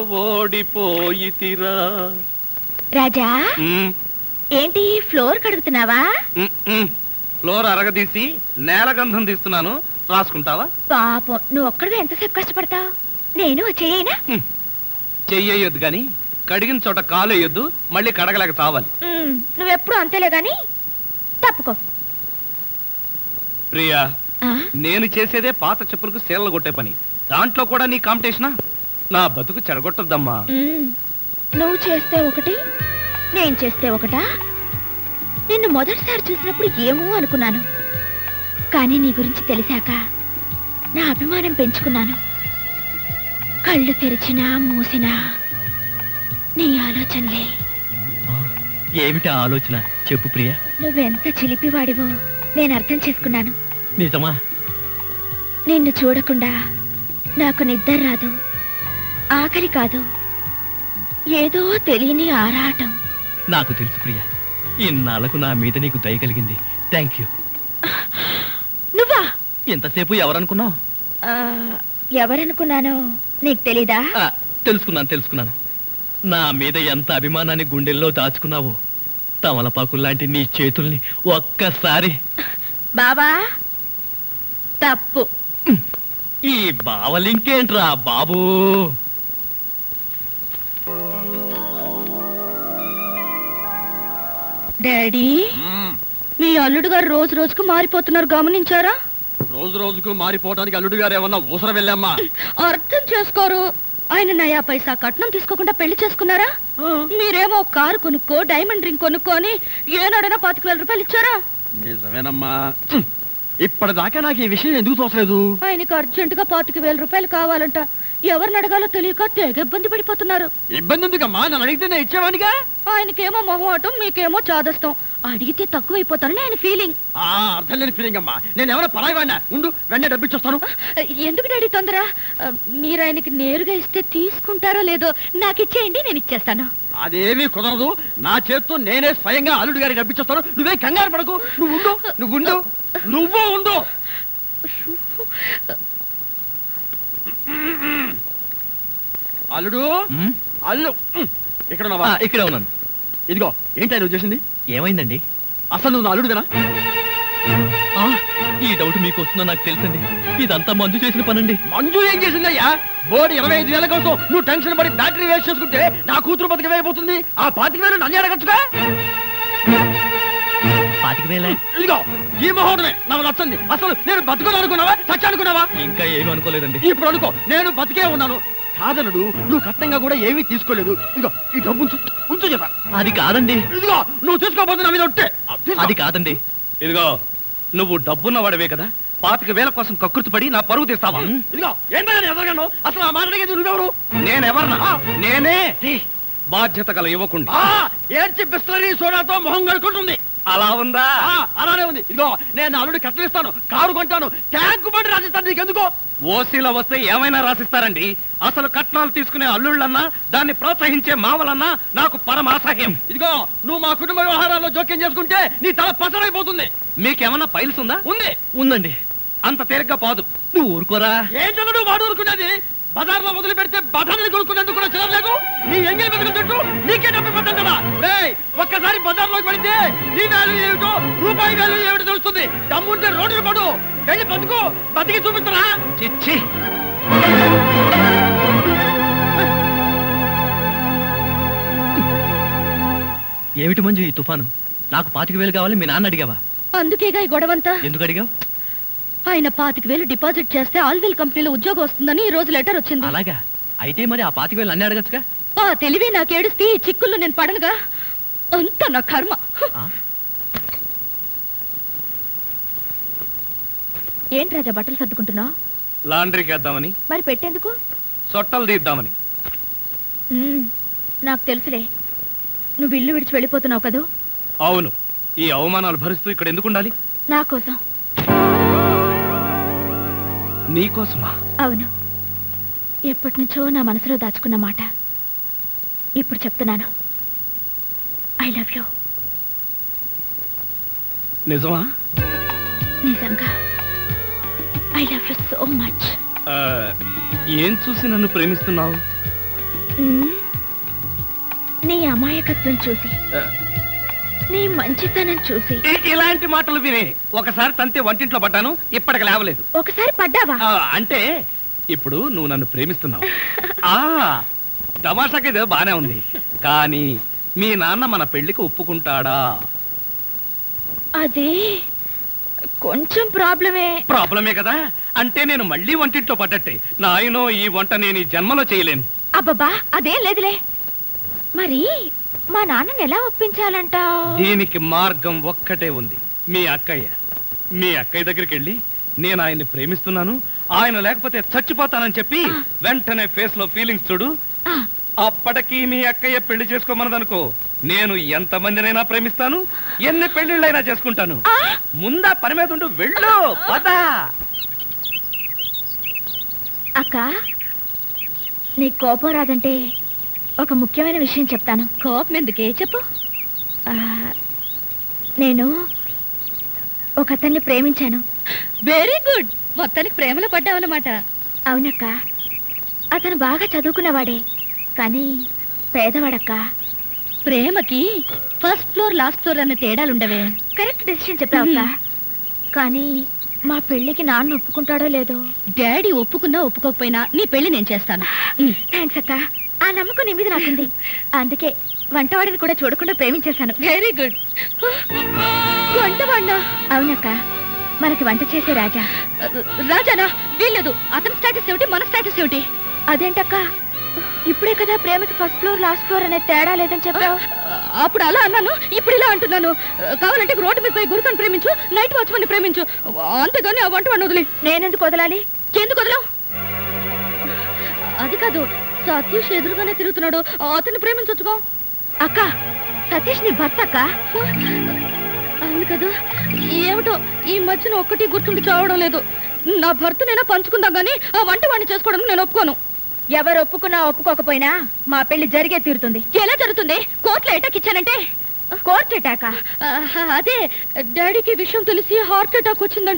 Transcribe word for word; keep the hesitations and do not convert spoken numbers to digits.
ఓడిపోయితిరా. రాజా ఏంటి floor కడుగుతున్నావా? Floor అరగదీసి నేల గంధం తీస్తున్నాను, రాసుకుంటావా? పాపం నువ్వు ఒక్కడివి ఎంతసేపు కష్టపడతావు? నేను చెయ్యనా? చెయ్యొద్దు గాని కడిగిన చోట కాలు వేయొద్దు, మళ్ళీ కడగలేక చావాలి. నువ్వెప్పుడు అంతేలే గాని తప్పుకో. ప్రియా, నేను చేసేదే పాత చెప్పులకు సేలలు కొట్టే పని, దాంట్లో కూడా నీ కాంపిటీషనా? నా బతుకు చెడగొట్టద్దమ్మా. నువ్వు చేస్తే ఒకటి, నేను చేస్తే ఒకటా? నిన్ను మొదటిసారి చూసినప్పుడు ఏమో అనుకున్నాను, కానీ నీ గురించి తెలిసాక నా అభిమానం పెంచుకున్నాను. కళ్ళు తెరిచినా మూసినా నీ ఆలోచనలే. ఏమిటి ఆలోచన చెప్పు ప్రియా. నువ్వెంత చిలిపివాడివో నేను అర్థం చేసుకున్నాను. నిజమా? నిన్ను చూడకుండా నాకు నిద్ర రాదు, ఆకలి కాదు, ఏదో తెలియని ఆరాటం. నాకు తెలుసు ప్రియా, ఇన్నాళ్లకు నా మీద నీకు దయ కలిగింది. Thank you. నువ్వా? ఎంతసేపు ఎవరనుకున్నావు? ఎవరనుకున్నానో నీకు తెలీదా? తెలుసుకున్నాను తెలుసుకున్నాను నా మీద ఎంత అభిమానాన్ని గుండెల్లో దాచుకున్నావో. తమలపాకుల్లాంటి నీ చేతుల్ని ఒక్కసారి. బాబా తప్పు. ఈ బావలింకేంట్రా బాబూ? డాడీ, మీ అల్లుడు గారు రోజు రోజుకు మారిపోతున్నారు, గమనించారా? రోజు రోజుకు మారిపోవడానికి అల్లుడు గారు ఏమన్నా ఊసర వెళ్ళమ్మా? అర్థం చేసుకోరు. ఆయన నయా పైసా కట్నం తీసుకోకుండా పెళ్లి చేసుకున్నారా? మీరేమో కారు కొనుక్కో, డైమండ్ రింగ్ కొనుక్కొని ఏనాడైనా పాతిక వేల రూపాయలు ఇచ్చారా? నిజమేనమ్మా. ఇప్పటిదాకా నాకు ఈ విషయం ఎందుకు తోచలేదు? ఆయనకు అర్జెంట్ గా పాతిక వేల రూపాయలు కావాలంట. ఎవరిని అడగాలో తెలియక తెగ ఇబ్బంది పడిపోతున్నారు. ఇబ్బంది ఎందుకమ్మా? నన్ను అడిగితే నేను ఇచ్చేవాడిగా. ఆయనకేమో మొహమాటం, మీకేమో చాదస్తం. అడిగితే తక్కువైపోతానని ఆయన ఫీలింగ్. అర్థం లేని ఫీలింగ్ అమ్మా. నేను ఎవరో పరాయి వాడినా? ఉండు, వెంటనే డబ్బిచ్చొస్తాను. ఎందుకు డాడీ తొందర? మీరు ఆయనకి నేరుగా ఇస్తే తీసుకుంటారో లేదో నాకు ఇచ్చేయండి, నేను ఇచ్చేస్తాను. అదేమీ కుదరదు. నా చేత్తో నేనే స్వయంగా అల్లుడు గారికి డబ్బిచ్చొస్తాను. నువ్వే కంగారు పడకు. నువ్వు ఉండు, నువ్వు ఉండు, నువ్వు ఉండు. అల్లుడు, అల్లు ఇక్కడ ఉన్నావా? ఇక్కడే ఉన్నాను. ఇదిగో, ఏంటి నువ్వు చేసింది? ఏమైందండి? అసలు నువ్వు నా అల్లుడువేనా? ఈ డౌట్ మీకు వస్తుందో నాకు తెలుసండి. ఇదంతా మంజు చేసిన పనండి. మంజు ఏం చేసిందయ్యా? బోర్డు ఇరవై ఐదు వేల కోసం నువ్వు టెన్షన్ పడి బ్యాటరీ వేస్ట్ చేసుకుంటే నా కూతురు బతికి వేయబోతుంది. ఆ పాతిక వేలు నన్ను అడగచ్చుగా. పాతిక వేల? ఇదిగో, ఈ మహోడమే నాకు నచ్చండి. అసలు నేను బతుకుని అనుకున్నావా, చచ్చి అనుకున్నావా? ఇంకా ఏమీ అనుకోలేదండి. ఇప్పుడు అనుకో, నేను బతికే ఉన్నాను. కాదలుడు, నువ్వు కట్నంగా కూడా ఏమీ తీసుకోలేదు. ఇదిగో, ఈ డబ్బు ఉంచు, ఉంచు చెప్పా. అది కాదండి. ఇదిగో, నువ్వు తీసుకోబోతున్నా మీద ఉంటే. అది కాదండి. ఇదిగో, నువ్వు డబ్బున్న వాడవే కదా, పాతిక వేల కోసం కకృతి పడి నా పరువు తీస్తావా? ఇదిగో, ఏంటని ఎదగాను? అసలు ఆ మాట్లాడేది నువ్వెవరు? నేనెవరన్నా? నేనే బాధ్యత గల ఇవ్వకుండా ఏడ్చి బిస్లరీ సోడాతో మొహం కడుకుంటుంది. అలా ఉందా? అలానే ఉంది. ఇదిగో, నేను అల్లుడు కట్టలిస్తాను, కారు కొంటాను, ట్యాంకు బండి రాసిస్తాను. నీకెందుకో? ఓసీలో వస్తే ఏమైనా రాసిస్తారండి. అసలు కట్నాలు తీసుకునే అల్లుళ్ళన్నా, దాన్ని ప్రోత్సహించే మామలన్నా నాకు పరమ అసహ్యం. ఇదిగో, నువ్వు మా కుటుంబ వ్యవహారాల్లో జోక్యం చేసుకుంటే నీ తల పసరైపోతుంది. మీకేమన్నా పైల్స్ ఉందా? ఉంది. ఉందండి. అంత తేలిగ్గా పోదు. నువ్వు ఊరుకోరా. ఏంటో నువ్వు వాడు ఊరుకునేది? బజార్లో వదిలి పెడితే బజార్ని కొనుక్కునేందుకు కూడా చిరలేదు. నీ ఎంగిల్ బతుకు చుట్టూ నీకే డబ్బు పడ్డా. ఒక్కసారి బజార్లోకి పడితే నీ వాల్యూ ఏమిటో, రూపాయి వాల్యూ ఏమిటో తెలుస్తుంది. దమ్ముంటే రోడ్డు పడు, వెళ్ళి బతుకు, బతికి చూపించరా. చిచ్చి, ఏమిటి మంజు ఈ తుఫాను? నాకు పాతిక వేలు కావాలి, మీ నాన్న అడిగావా? అందుకేగా ఈ గొడవంతా. ఎందుకు అడిగావు? ఆయన పాతిక వేలు డిపాజిట్ చేస్తే ఆల్వెల్ కంపెనీలో ఉద్యోగం వస్తుందని ఈ రోజు లెటర్ వచ్చింది. అలాగా? అయితే మరి ఆ పాతిక వేలు అన్నీ అడగచ్చుగా. ఆ తెలివి నాకేడుస్తే ఈ చిక్కుల్లో నేను పడనుగా. అంత నా కర్మ. ఏంటి రాజా బట్టలు సర్దుకుంటున్నావు? లాండ్రీకి వేద్దామని. మరి పెట్టేందుకు? సొట్టలు తీద్దామని. నాకు తెలుసులే, నువ్వు ఇల్లు విడిచి వెళ్ళిపోతున్నావు కదూ. అవును. ఈ అవమానాలు భరిస్తూ ఇక్కడ ఎందుకు ఉండాలి? నా కోసం. నీకోసమా? అవును. ఎప్పటి నుంచో నా మనసులో దాచుకున్న మాట ఇప్పుడు చెప్తున్నాను. I love you. నిజమా? నిజంగా. I love you so much. ఏం చూసి నన్ను ప్రేమిస్తున్నావు? నీ అమాయకత్వం చూసి, నీ మంచితనం చూసి ఇ- ఇలాంటి మాటలు విని ఒకసారి తంతే వంటింట్లో పడ్డాను, ఇప్పటికి లేవలేదు. ఒకసారి పడ్డావా? ఆ, అంటే ఇప్పుడు నువ్వు నన్ను ప్రేమిస్తున్నావు. ఆ తమాషాకి ఇదే బానే ఉంది, కానీ మీ నాన్న మన పెళ్లికి ఒప్పుకుంటాడా? అది కొంచెం ప్రాబ్లమే. ప్రాబ్లమే కదా, అంటే నేను మళ్ళీ వంటింట్లో పడ్డట్టే. నాయనో, ఈ వంట నేను ఈ జన్మలో చేయలేను. అబ్బబ్బా, అదేం లేదులే. మరి మా నాన్నని ఎలా ఒప్పించాలంట? దీనికి మార్గం ఒక్కటే ఉంది. మీ అక్కయ్య మీ అక్కయ్య దగ్గరికి వెళ్ళి నేను ఆయన్ని ప్రేమిస్తున్నాను, ఆయన లేకపోతే చచ్చిపోతానని చెప్పి వెంటనే ఫేస్ లో ఫీలింగ్స్ చూడు. అప్పటికి మీ అక్కయ్య పెళ్లి చేసుకోమన్నదనుకో, నేను ఎంత మందినైనా ప్రేమిస్తాను, ఎన్ని పెళ్లిళ్ళైనా చేసుకుంటాను. ముందా పని మీద ఉండు, వెళ్ళు పద. అక్క, నీ కోపం రాదంటే ఒక ముఖ్యమైన విషయం చెప్తాను. కోపం ఎందుకే, చెప్పు. ఆ, నేను ఒక అతన్ని ప్రేమించాను. వెరీ గుడ్, మొత్తానికి ప్రేమలో పడ్డావన్నమాట. అవునక్క, అతను బాగా చదువుకున్నవాడే, కానీ పేదవాడక్క. ప్రేమకి ఫస్ట్ ఫ్లోర్ లాస్ట్ ఫ్లోర్ అన్న తేడాలుండవే. Correct decision చెప్పావక్క. కానీ మా పెళ్లికి నాన్న ఒప్పుకుంటాడో లేదో. డాడీ ఒప్పుకున్నా ఒప్పుకోకపోయినా నీ పెళ్లి నేను చేస్తాను. థ్యాంక్స్ అక్క, ఆ నమ్మకం నీ మీద నాకుంది. అందుకే వంటవాడిని కూడా చూడకుండా ప్రేమించేశాను. Very good. వంటవాడినా? అవునక్క, మనకి వంట చేసే రాజా. రాజానా? వీల్లేదు. అతని స్టేటస్ ఏమిటి, మన స్టేటస్ ఏమిటి? అదేంటక్క, ఇప్పుడే కదా ప్రేమకి ఫస్ట్ ఫ్లోర్ లాస్ట్ ఫ్లోర్ అనే తేడా లేదని చెప్పావు. అప్పుడు అలా అన్నాను, ఇప్పుడు ఇలా అంటున్నాను. కావాలంటే రోడ్డు మీద పోయి గురుకని ప్రేమించు, నైట్ వాచ్మన్ ప్రేమించు, అంతేగాని ఆ వంటవాడిని వదిలి. నేనెందుకు వదలాలి? ఎందుకు వదలవు? అది కాదు, సతీష్ ఎదురుగానే తిరుగుతున్నాడు, అతన్ని ప్రేమించొచ్చుకో. అక్క, సతీష్ నీ భర్త అక్క. అవును కదా, ఏమిటో ఈ మధ్యన ఒక్కటి గుర్తుండి చావడం లేదు. నా భర్తనైనా పంచుకుందాం గానీ ఆ వంట వాడిని చేసుకోవడం నేను ఒప్పుకోను. ఎవరు ఒప్పుకున్నా ఒప్పుకోకపోయినా మా పెళ్లి జరిగే తీరుతుంది. ఎలా జరుగుతుంది? కోర్టులో అటాక్ ఇచ్చానంటే. కోర్టు అటాకా? అదే, డాడీకి విషయం తెలిసి హార్ట్ అటాక్ వచ్చిందంటే